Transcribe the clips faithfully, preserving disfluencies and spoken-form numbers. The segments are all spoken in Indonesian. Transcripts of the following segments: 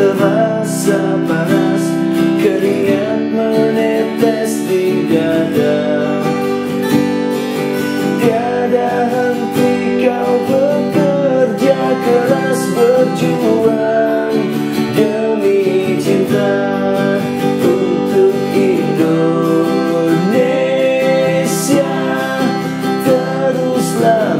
terasa panas, keringat menetes di dada. Tiada henti kau bekerja keras, berjuang demi cinta untuk Indonesia. Teruslah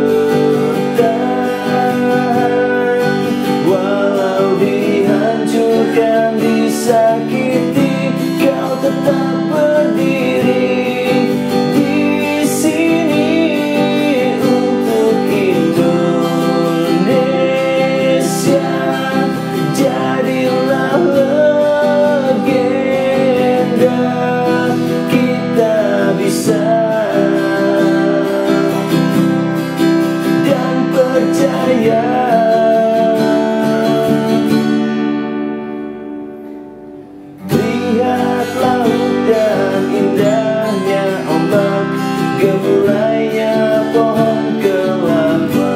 bertahan, walau dihancurkan, disakiti, kau tetap berdiri di sini untuk Indonesia. Jadilah legenda, kita bisa dan percaya. Lihat laut dan indahnya ombak, gemulainya pohon kelapa.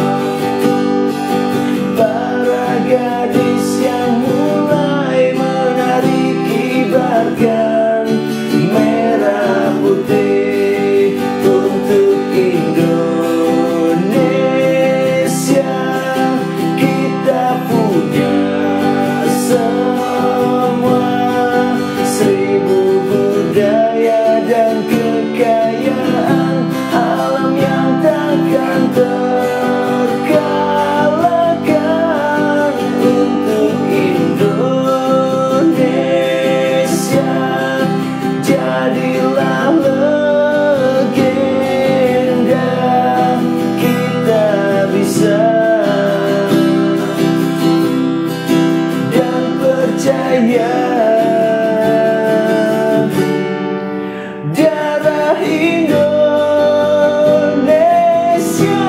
Para gadis yang mulai menari, kibarkan merah putih untuk Indonesia. Kita punya semua, seribu budaya dan kekayaan alam yang takkan terkalahkan untuk Indonesia. Jadilah legenda, kita bisa dan percaya. Darah Indonesia,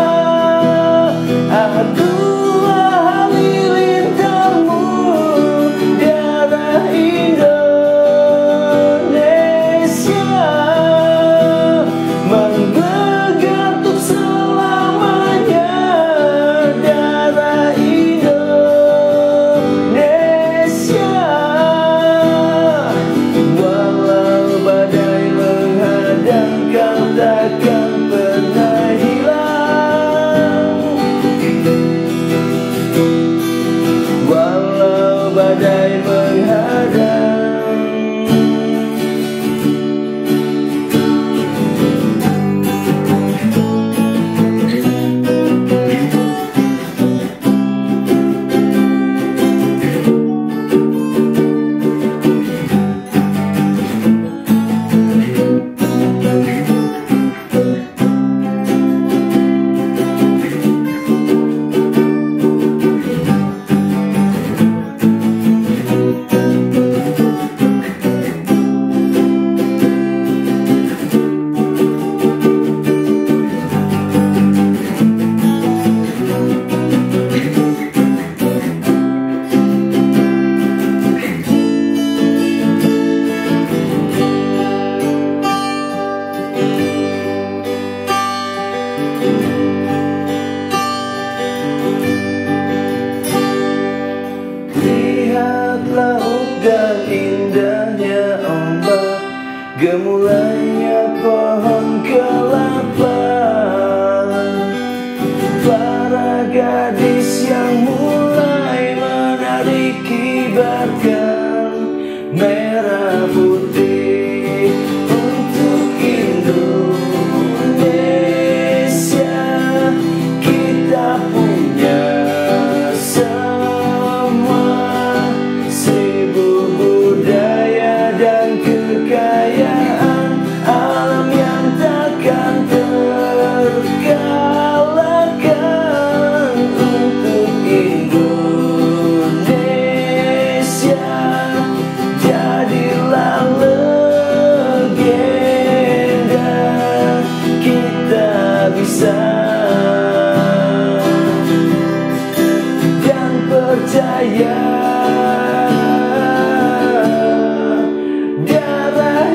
Abdullah Halilintarmu. Darah Indonesia menggegar selamanya. Darah Indonesia, walau badai menghadang, kau takkan pernah hilang. Walau badai menghadang. Lihat laut dan indahnya ombak, gemulainya pohon kelapa. Para gadis yang mulai menari, kibarkan merah putih untuk Indonesia. Kita punya semua, seribu budaya dan kekayaan alam yang takkan terkalahkan untuk Indonesia. Jadilah legenda, kita bisa dan percaya. Darah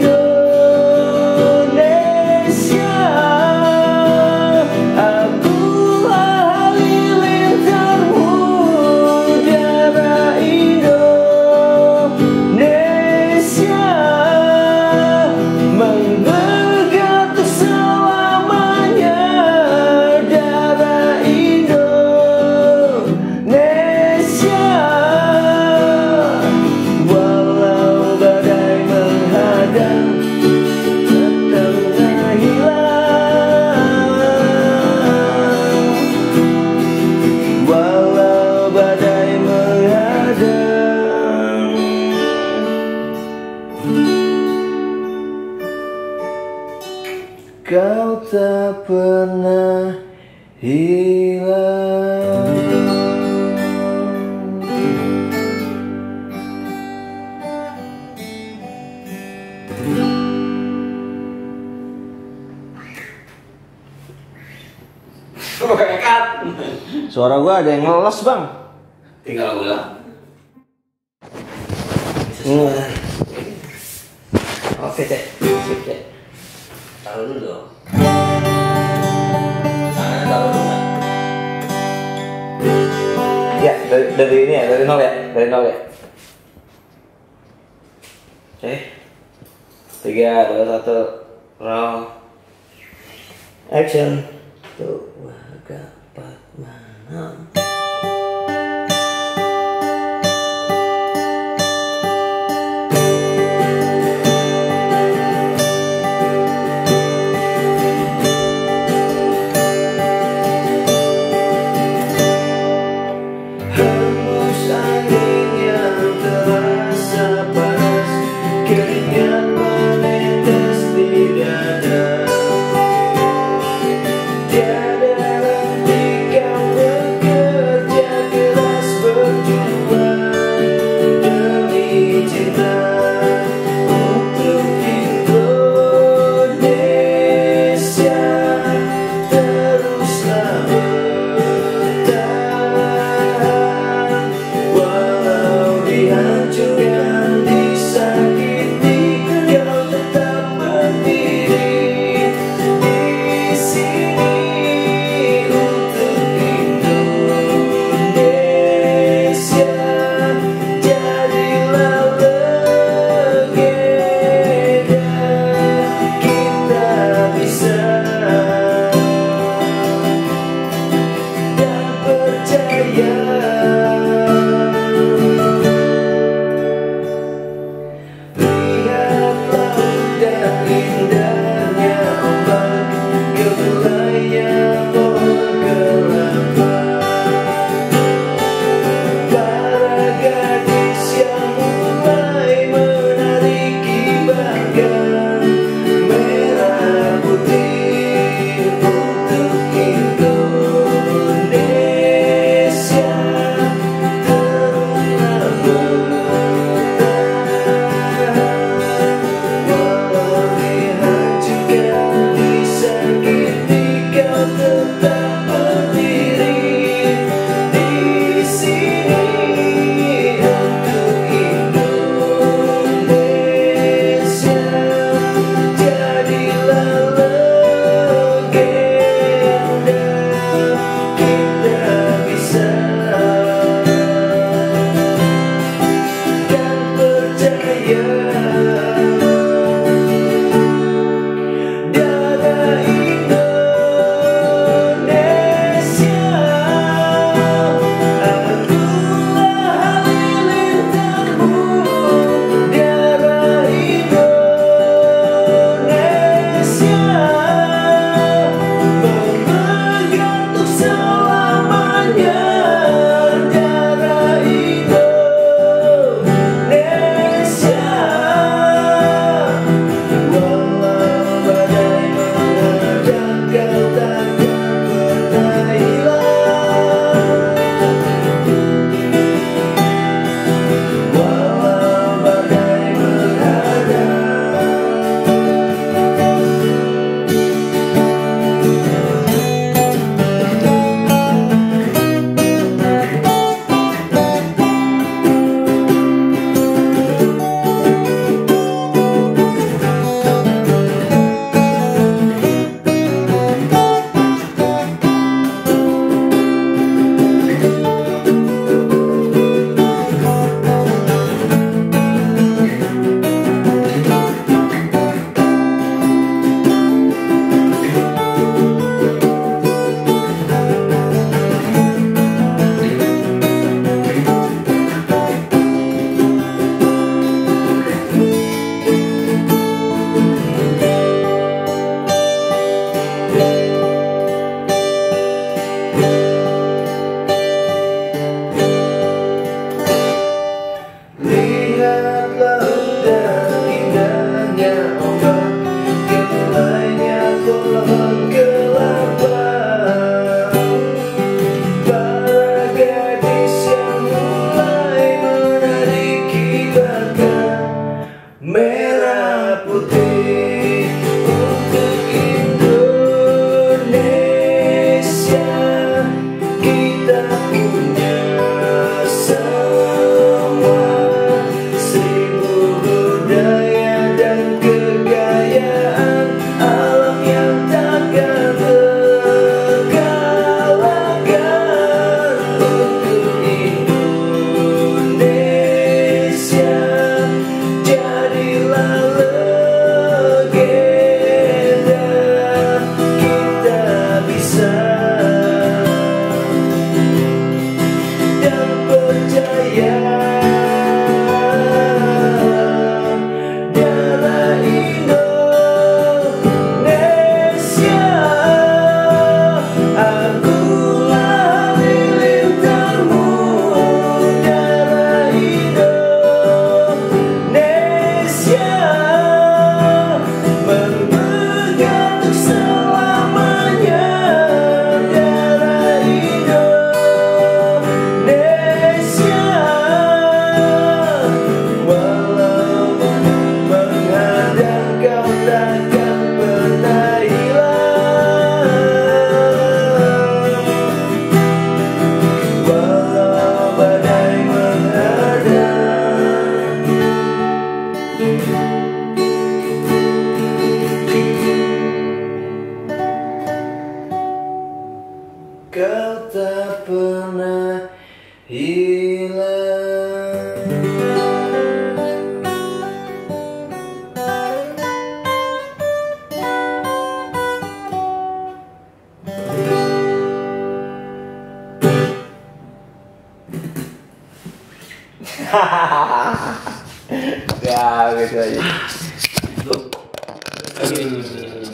Indonesia, Abdullah Halilintarmu. hilang. Suara gua ada yang ngeles bang. Tinggal ulang. Hmm. Oke cek, sip cek. Taruh dulu dong. Tangannya taruh dulu kan? Ya dari, dari ini ya, dari nol ya, dari nol ya. Oke, tiga, dua, satu, roll, action. Tuh, gapat mana? Hembus angin yang terasa panas, keringat menetes di dada. Tiada henti kau bergerak. kau tak pernah hilang. Ya, gitu aja.